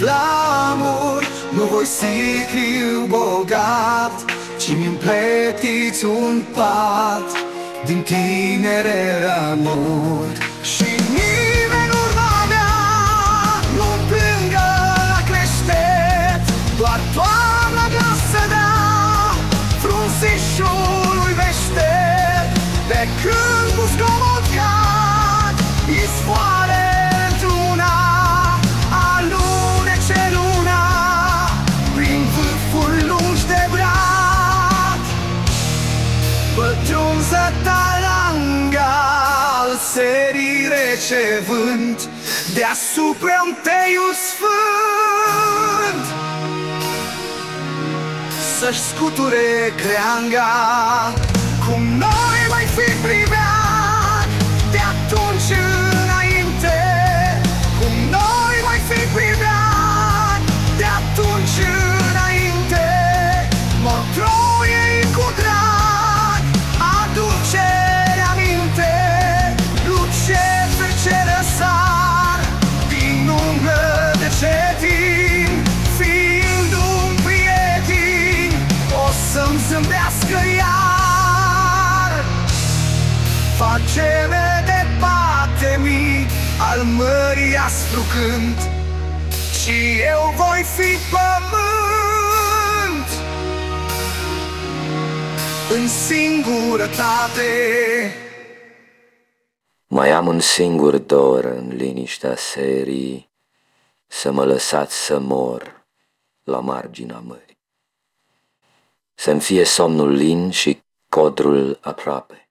flamuri. Nu voi sicri bogat, ci-mi împletiți un pat din tinere amor. Și nimeni în urma mea nu plângă la creștet, doar toamna mea să dea frunzișului veștet. De când cu zgomot cad izvoare într-una, alunece luna prin vârfuri lungi de brad. Pătrunză talanga al serii rece vânt, deasupra un teiul sfânt să-și scuture creanga. Cum noi mai fi pribeag de atunci înainte, cum noi mai fi pribeag de atunci înainte. Mor Troiei cu drag aduce aminte, lucefe ce răsar din umbră de cetin. Fiind un prieten, o să-mi zâmbească iar. Face-me de patemi al mării aspru cânt, și eu voi fi pământ în singurătate. Mai am un singur dor în liniștea serii, să mă lăsați să mor la marginea mării. Să-mi fie somnul lin și codrul aproape,